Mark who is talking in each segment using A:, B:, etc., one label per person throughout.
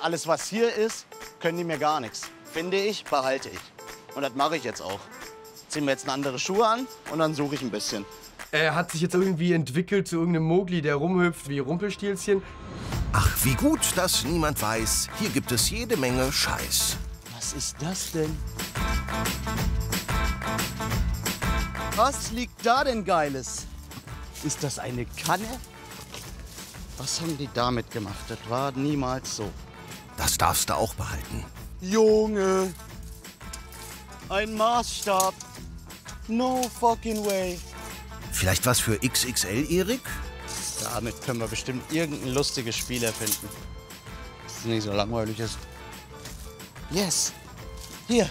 A: Alles, was hier ist, können die mir gar nichts. Finde ich, behalte ich. Und das mache ich jetzt auch. Ziehen wir jetzt andere Schuhe an und dann suche ich ein bisschen.
B: Er hat sich jetzt irgendwie entwickelt zu irgendeinem Mogli, der rumhüpft wie Rumpelstilzchen.
C: Ach, wie gut, dass niemand weiß, hier gibt es jede Menge Scheiß.
A: Was ist das denn? Was liegt da denn Geiles? Ist das eine Kanne? Was haben die damit gemacht? Das war niemals so.
C: Das darfst du auch behalten.
A: Junge! Ein Maßstab. No fucking way.
C: Vielleicht was für XXL, Erik?
A: Damit können wir bestimmt irgendein lustiges Spiel erfinden. Das nicht so langweilig ist. Yes! Hier!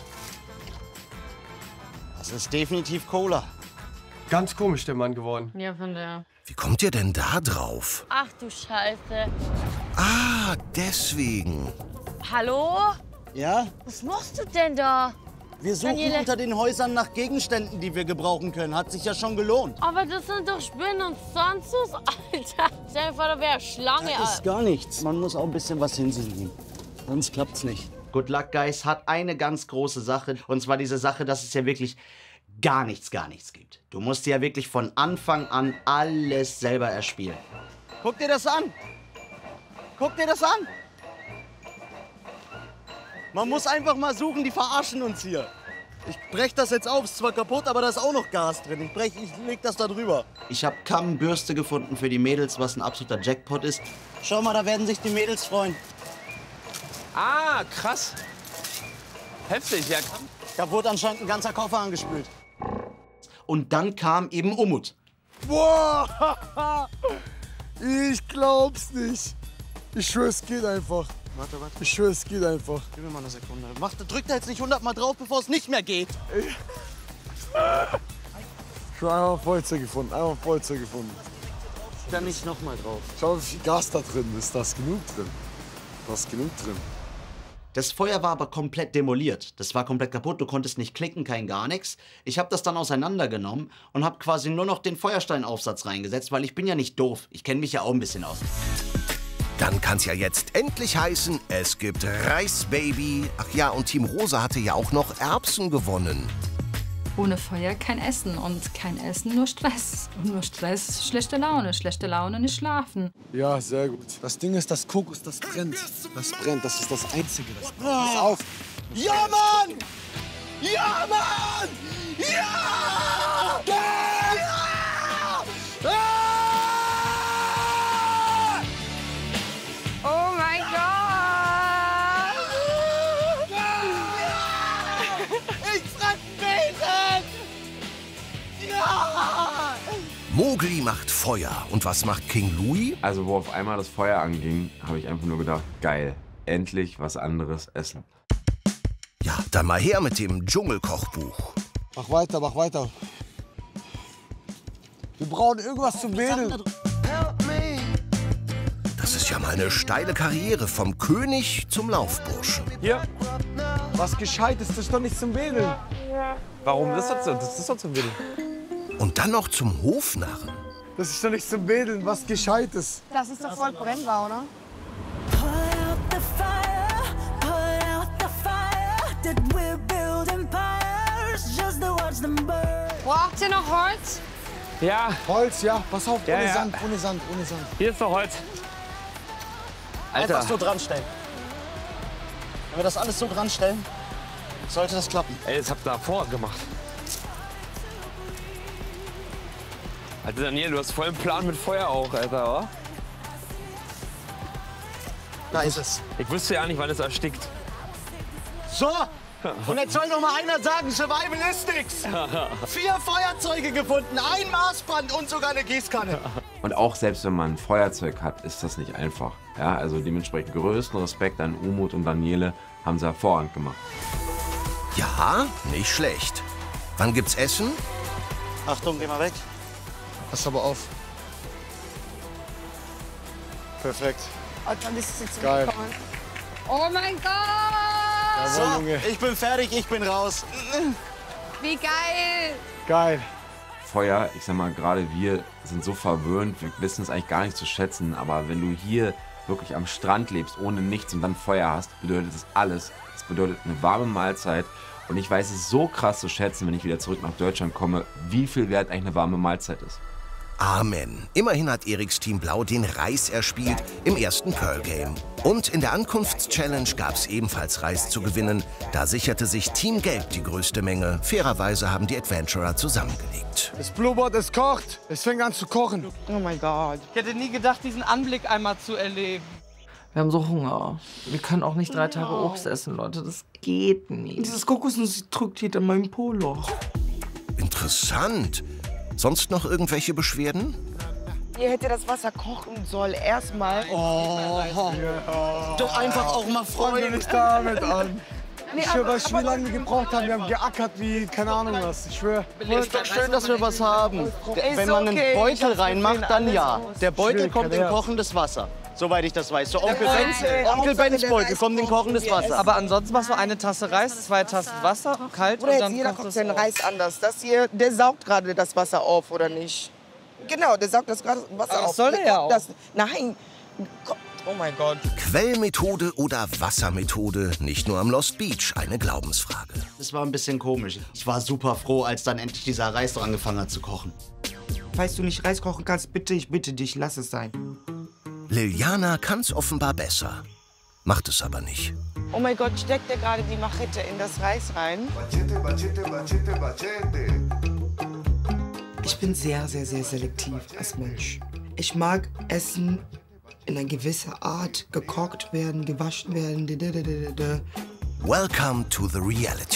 A: Das ist definitiv Cola.
B: Ganz komisch der Mann geworden.
D: Ja, von der.
C: Wie kommt ihr denn da drauf?
D: Ach du Scheiße.
C: Ah, deswegen.
D: Hallo?
A: Ja?
D: Was machst du denn da?
A: Wir suchen
D: Daniele.
A: unter den Häusern nach Gegenständen, die wir gebrauchen können. Hat sich ja schon gelohnt.
D: Aber das sind doch Spinnen und sonst was, Alter. Stell dir vor, da wäre Schlange.
A: Das ist gar nichts. Man muss auch ein bisschen was hinsiegen. Sonst klappt's nicht. Good Luck Guys hat eine ganz große Sache. Und zwar diese Sache, dass es ja wirklich gar nichts gibt. Du musst dir ja wirklich von Anfang an alles selber erspielen. Guck dir das an. Guck dir das an. Man muss einfach mal suchen, die verarschen uns hier. Ich brech das jetzt auf, ist zwar kaputt, aber da ist auch noch Gas drin. Ich leg das da drüber. Ich habe Kamm, Bürste gefunden für die Mädels, was ein absoluter Jackpot ist. Schau mal, da werden sich die Mädels freuen.
E: Ah, krass. Heftig, ja.
A: Da wurde anscheinend ein ganzer Koffer angespült. Und dann kam eben Umut.
F: Boah! Ich glaub's nicht. Ich schwör, es geht einfach.
A: Warte.
F: Ich schwör, es geht einfach.
A: Gib mir mal eine Sekunde. Drück da jetzt nicht 100 Mal drauf, bevor es nicht mehr geht.
F: Ich habe einfach Feuerzeug gefunden. Einfach Feuerzeug gefunden.
A: Da nicht noch mal drauf.
F: Schau, wie viel Gas da drin ist. Da ist genug drin. Da ist genug drin.
A: Das Feuer war aber komplett demoliert. Das war komplett kaputt. Du konntest nicht klicken, kein gar nichts. Ich habe das dann auseinandergenommen und habe quasi nur noch den Feuersteinaufsatz reingesetzt, weil ich bin ja nicht doof. Ich kenne mich ja auch ein bisschen aus.
C: Dann kann's ja jetzt endlich heißen, es gibt Reisbaby. Ach ja, und Team Rosa hatte ja auch noch Erbsen gewonnen.
G: Ohne Feuer kein Essen und kein Essen nur Stress. Und nur Stress, schlechte Laune. Schlechte Laune, nicht schlafen.
F: Ja, sehr gut. Das Ding ist, das Kokos, das brennt. Das brennt, das ist das Einzige, das brennt. Pass auf.
A: Ja, Mann! Ja, Mann! Ja! Ja!
D: Oh mein Gott!
A: Ich fress Besen! Ja!
C: Mogli macht Feuer. Und was macht King Louie?
E: Also, wo auf einmal das Feuer anging, habe ich einfach nur gedacht, geil, endlich was anderes essen.
C: Ja, dann mal her mit dem Dschungelkochbuch.
F: Mach weiter, mach weiter. Wir brauchen irgendwas zu wedeln.
C: Das ist ja mal eine steile Karriere vom König zum Laufburschen.
E: Hier.
F: Was Gescheites, das ist doch nicht zum Wedeln.
E: Warum? Das ist doch zum Willen.
C: Und dann noch zum Hofnarren.
F: Das ist doch nicht zum Wedeln, was Gescheites.
H: Das ist doch voll brennbar, oder?
D: Braucht ihr noch Holz?
E: Ja,
F: Holz, ja, pass auf,
E: Ja,
F: ohne
E: ja.
F: Sand, ohne Sand, ohne Sand.
E: hier ist noch Holz. Alter,
A: Einfach so dran stellen. Wenn wir das alles so dran stellen, sollte das klappen.
E: ey, das habt ihr davor gemacht. Alter, Daniel, du hast voll einen Plan mit Feuer auch, Alter, oder?
A: Da ist es.
E: Ich wüsste ja nicht, wann es erstickt.
A: So! Und jetzt soll noch mal einer sagen, Survivalistics! 4 Feuerzeuge gefunden, ein Maßband und sogar eine Gießkanne.
E: Und auch selbst wenn man ein Feuerzeug hat, ist das nicht einfach. Ja, also dementsprechend größten Respekt an Umut und Daniele, haben sie hervorragend gemacht.
C: Ja, nicht schlecht. Wann gibt's Essen?
A: Achtung, geh mal weg.
F: Pass aber auf. Perfekt.
H: Und dann ist es jetzt
F: Geil.
H: zurückgekommen.
D: Oh mein Gott!
A: So,
F: Jawohl, Junge.
A: ich bin fertig, ich bin raus.
D: Wie geil!
F: Geil.
E: Feuer, ich sag mal, gerade wir sind so verwöhnt, wir wissen es eigentlich gar nicht zu schätzen, aber wenn du hier wirklich am Strand lebst, ohne nichts und dann Feuer hast, bedeutet das alles. Das bedeutet eine warme Mahlzeit. Und ich weiß es so krass zu schätzen, wenn ich wieder zurück nach Deutschland komme, wie viel wert eigentlich eine warme Mahlzeit ist.
C: Amen. Immerhin hat Eriks Team Blau den Reis erspielt im ersten Pearl Game. Und in der Ankunftschallenge gab es ebenfalls Reis zu gewinnen. Da sicherte sich Team Gelb die größte Menge. Fairerweise haben die Adventurer zusammengelegt.
F: Das Blueboard, es kocht. Es fängt an zu kochen.
H: Oh mein Gott.
I: Ich hätte nie gedacht, diesen Anblick einmal zu erleben.
J: Wir haben so Hunger. Wir können auch nicht 3 Tage Obst essen, Leute. Das geht nicht.
I: Dieses Kokosnuss drückt hier in meinem Poloch.
C: Interessant. Sonst noch irgendwelche Beschwerden?
H: Ihr hättet das Wasser kochen sollen. Erstmal.
F: Doch einfach auch mal freuen. Ich damit an. Ich schwöre, wie lange wir gebraucht haben. Wir haben geackert wie, keine Ahnung was. Ich schwöre.
A: Ist doch schön, dass wir was haben. Wenn man einen Beutel reinmacht, dann ja. Der Beutel kommt in kochendes Wasser. Soweit ich das weiß. So Onkel Bens Beutel kommt in kochendes Wasser.
I: Aber ansonsten machst du eine Tasse Reis, 2 Tassen Wasser, kalt
H: Oder
I: und
H: jetzt
I: dann
H: jeder
I: kocht
H: kocht
I: es
H: den
I: auf.
H: Reis anders. Das hier, der saugt gerade das Wasser auf, oder nicht? Genau, der saugt das gerade Wasser
I: Aber
H: auf.
I: soll der ja auch.
H: Nein.
I: Oh mein Gott.
C: Quellmethode oder Wassermethode? Nicht nur am Lost Beach eine Glaubensfrage.
A: Das war ein bisschen komisch. Ich war super froh, als dann endlich dieser Reis doch angefangen hat zu kochen.
K: Falls du nicht Reis kochen kannst, bitte, ich bitte dich, lass es sein.
C: Liliana kann's offenbar besser. Macht es aber nicht.
H: Oh mein Gott, steckt der gerade die Machete in das Reis rein?
K: Ich bin sehr, sehr, sehr selektiv als Mensch. Ich mag Essen in einer gewissen Art gekocht werden, gewaschen werden.
C: Welcome to the reality.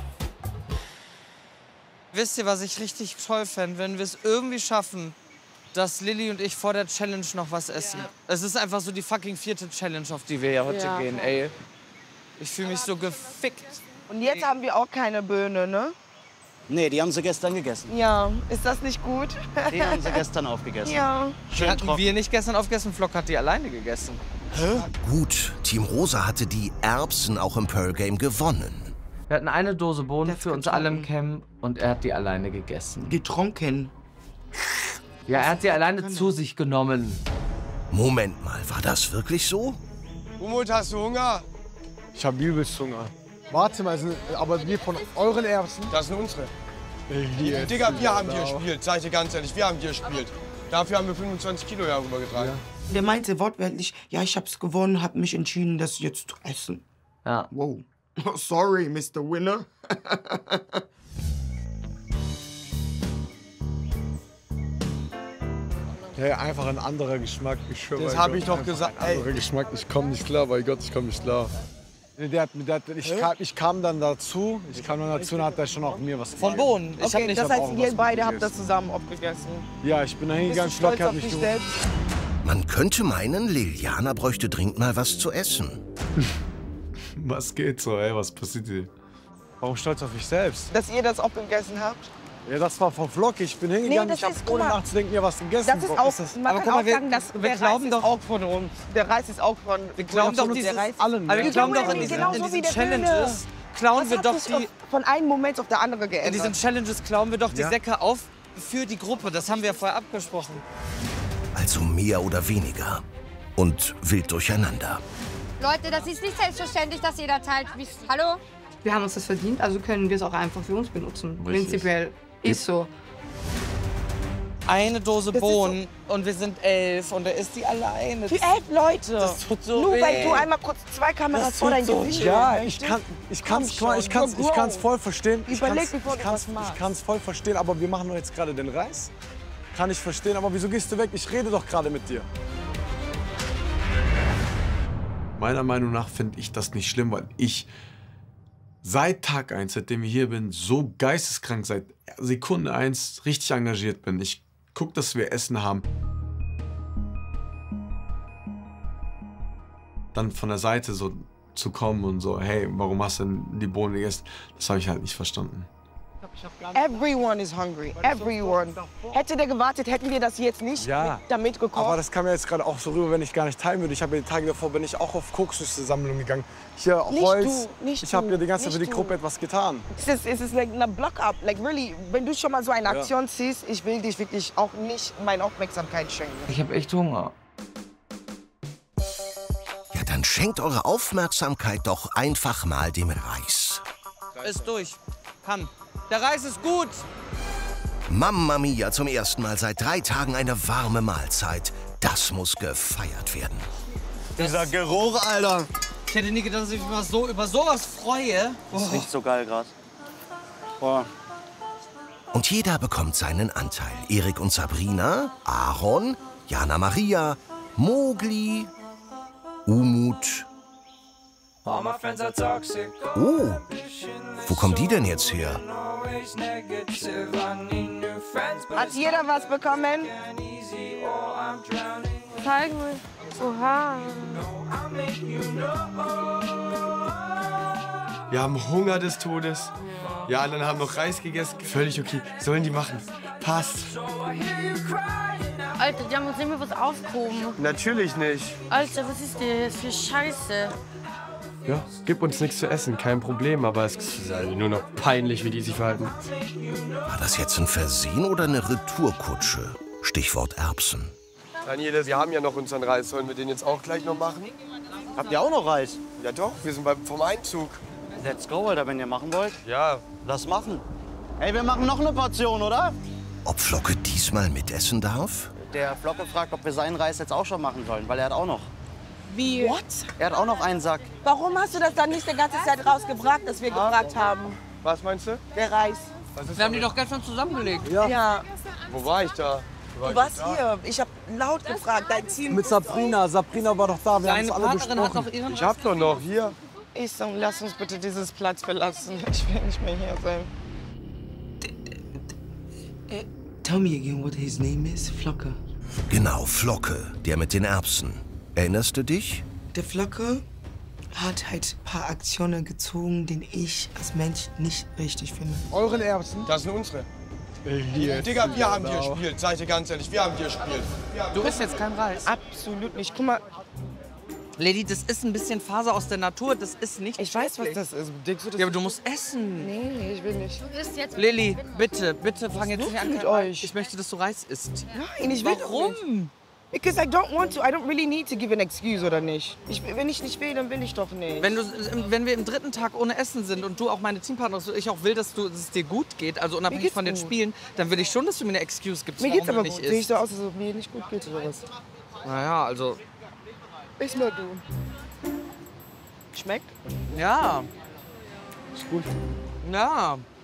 I: Wisst ihr, was ich richtig toll fände, wenn wir es irgendwie schaffen, dass Lilly und ich vor der Challenge noch was essen. Es ist einfach so die fucking 4. Challenge, auf die wir ja heute gehen, ey. Ich fühle mich so gefickt.
H: Und jetzt haben wir auch keine Böhne, ne?
A: Nee, die haben sie gestern gegessen.
H: Ja, ist das nicht gut?
A: Die haben sie gestern aufgegessen.
H: Ja.
A: Schön
I: Hatten wir nicht gestern aufgegessen, Flock hat die alleine gegessen.
C: Gut, Team Rosa hatte die Erbsen auch im Pearl Game gewonnen.
J: Wir hatten eine Dose Bohnen für uns alle im Camp und er hat die alleine gegessen.
K: Getrunken.
J: Ja, er hat sie alleine zu sich genommen.
C: Moment mal, war das wirklich so?
F: Umut, hast du Hunger? Ich habe übelst Hunger. Warte mal, aber wir von euren Erbsen? Das sind unsere. Digga, wir haben hier gespielt, sag ich dir ganz ehrlich, wir haben hier gespielt. Dafür haben wir 25 Kilo rübergetragen. Ja.
K: Der meinte wortwörtlich, ja, ich hab's gewonnen, hab mich entschieden, das jetzt zu essen.
J: Ja.
K: Wow. Oh, sorry, Mr. Winner.
F: Hey, einfach ein anderer Geschmack. Ich schwöre,
B: Das habe ich doch gesagt.
F: Ein anderer Geschmack, ich komme nicht klar, bei Gott, ich komme nicht klar. Ich kam dann dazu, und hat er schon auch mir was
I: Von Bohnen. Ich hab
H: Okay,
I: nicht
H: das heißt, ihr beide habt
F: gegessen.
H: das zusammen aufgegessen.
F: Ja, ich bin da
H: Bist
F: hingegangen,
H: du
F: Flock
H: stolz
F: hat
H: auf
F: mich
H: dich
F: gerufen.
H: selbst?
C: Man könnte meinen, Liliana bräuchte dringend mal was zu essen.
F: Was geht so, ey, was passiert hier? Warum stolz auf mich selbst?
H: Dass ihr das auch gegessen habt?
F: Ja, das war von Flock, ich bin hingegangen,
H: das
F: ich habe
H: ist, guck
F: ohne
H: mal,
F: nachzudenken mir was gegessen.
H: Das ist auch, man
I: Aber
H: kann
I: guck mal,
H: auch sagen, dass
I: wir
H: der
I: glauben
H: Reis
I: doch-
H: ist auch von uns. Der Reis ist auch von
I: Wir glauben doch,
H: der Reis.
F: allen.
I: Aber wir glauben doch, in
H: Genauso
I: diesen
H: wie der
I: Challenges klauen
H: Das
I: wir
H: hat
I: doch
H: sich
I: die...
H: von einem Moment auf der andere
I: In
H: geändert.
I: diesen Challenges klauen wir doch die
F: Ja.
I: Säcke auf für die Gruppe. Das haben wir ja vorher abgesprochen.
C: Also mehr oder weniger. Und wild durcheinander.
L: Leute, das ist nicht selbstverständlich, dass jeder teilt. Hallo?
G: Wir haben uns das verdient, also können wir es auch einfach für uns benutzen.
E: Richtig.
G: Prinzipiell ist so.
I: Eine Dose Bohnen und wir sind 11 und er isst die alleine.
H: Für 11 Leute.
I: Das tut so
H: Nur
I: weh.
H: weil du einmal kurz 2 Kameras vor dein Gesicht
F: Ja,
H: hältst.
F: ich kann's voll verstehen.
H: Überleg, bevor du was machst.
F: Ich kann's voll verstehen, aber wir machen doch jetzt gerade den Reis. Kann ich verstehen, aber wieso gehst du weg? Ich rede doch gerade mit dir.
B: Meiner Meinung nach finde ich das nicht schlimm, weil ich seit Tag 1, seitdem ich hier bin, so geisteskrank, seit Sekunde 1 richtig engagiert bin. Ich gucke, dass wir Essen haben. Dann von der Seite so zu kommen und so, hey, warum hast du denn die Bohnen gegessen? Das habe ich halt nicht verstanden.
H: Everyone is hungry. Everyone. Hätte der gewartet, hätten wir das jetzt nicht damit gekocht.
F: Aber das kam mir jetzt gerade auch so rüber, wenn ich gar nicht teilen würde. Ich habe ja die Tage davor, bin ich auch auf Kokosnüsse-Sammlung gegangen. Hier
H: Nicht
F: Holz.
H: du, nicht
F: ich habe
H: du,
F: ja die ganze Zeit für die
H: nicht
F: Gruppe
H: du.
F: etwas getan.
H: Es ist like eine Block-up. Like really, wenn du schon mal so eine Aktion ziehst, ich will dich wirklich auch nicht meine Aufmerksamkeit schenken.
J: Ich habe echt Hunger.
C: Dann schenkt eure Aufmerksamkeit doch einfach mal dem Reis.
I: Ist durch. Kann. Der Reis ist gut.
C: Mamma mia, zum ersten Mal seit 3 Tagen eine warme Mahlzeit. Das muss gefeiert werden.
F: Dieser Geruch, Alter.
I: Ich hätte nie gedacht, dass ich mich so über sowas freue.
A: Das riecht so geil gerade. Boah.
C: Und jeder bekommt seinen Anteil. Erik und Sabrina, Aaron, Jana Maria, Mowgli, Umut. Oh, wo kommen die denn jetzt her?
H: Hat jeder was bekommen?
D: Zeig mir. Oha.
F: Wir haben Hunger des Todes. Ja, und dann haben noch Reis gegessen. Völlig okay. Sollen die machen. Passt.
D: Alter, die haben uns nicht mehr was aufgehoben.
F: Natürlich nicht.
D: Alter, was ist denn jetzt für Scheiße?
F: Ja, gib uns nichts zu essen, kein Problem. Aber es ist also nur noch peinlich, wie die sich verhalten.
C: War das jetzt ein Versehen oder eine Retourkutsche? Stichwort Erbsen.
F: Daniele, wir haben ja noch unseren Reis. Sollen wir den jetzt auch gleich noch machen?
A: Habt ihr auch noch Reis?
F: Ja doch, wir sind vom Einzug.
A: Let's go, Alter, wenn ihr machen wollt.
F: Ja.
A: Lass machen. Ey, wir machen noch eine Portion, oder?
C: Ob Flocke diesmal mitessen darf?
A: Der Flocke fragt, ob wir seinen Reis jetzt auch schon machen sollen, weil er hat auch noch.
H: Wie? What?
A: Er hat auch noch einen Sack.
H: Warum hast du das dann nicht die ganze Zeit rausgebracht, dass wir gefragt haben?
F: Was meinst du?
H: Der Reis.
I: Wir haben die doch gestern zusammengelegt.
H: Ja.
F: Wo war ich da?
H: Du warst hier. Ich habe laut gefragt. Dein Team.
M: Mit Sabrina. Sabrina war doch da. Wir haben es alle besprochen.
F: Ich hab doch noch hier.
H: Ich sag, lass uns bitte dieses Platz verlassen. Ich will nicht mehr hier sein.
K: Tell me again what his name is. Flocke.
C: Genau, Flocke, der mit den Erbsen. Erinnerst du dich?
K: Der Flocke hat halt ein paar Aktionen gezogen, die ich als Mensch nicht richtig finde.
F: Euren Erbsen? Das sind unsere. Digga, wir haben hier gespielt. Seid ihr ganz ehrlich, wir haben hier gespielt.
I: Du isst jetzt kein Reis?
H: Absolut nicht. Guck mal.
I: Lady, das ist ein bisschen Faser aus der Natur. Das ist nicht.
H: Ich weiß, was das ist. Denkst du, das
I: ja, aber du musst essen.
H: Nee, ich will nicht.
D: Du isst jetzt.
I: Lilly, bitte, bitte fang jetzt nicht an
H: mit euch.
I: Ich möchte, dass du Reis isst.
H: Nein, ich will
I: Warum?
H: Doch nicht. Because I don't want to. I don't really need to give an excuse, oder nicht? Wenn ich nicht will, dann will ich doch nicht.
I: Wenn wir im 3. Tag ohne Essen sind und du auch meine Teampartner, ich auch will, dass es dir gut geht, also unabhängig von den Spielen, dann will ich schon, dass du mir eine Excuse gibst,
H: mir geht's aber gut.
I: nicht
H: Sehe ich
I: isst.
H: so aus, als ob mir nicht gut geht oder was?
I: Naja, also...
H: Iss mal du. Schmeckt?
I: Ja.
F: Ist gut.
I: Ja.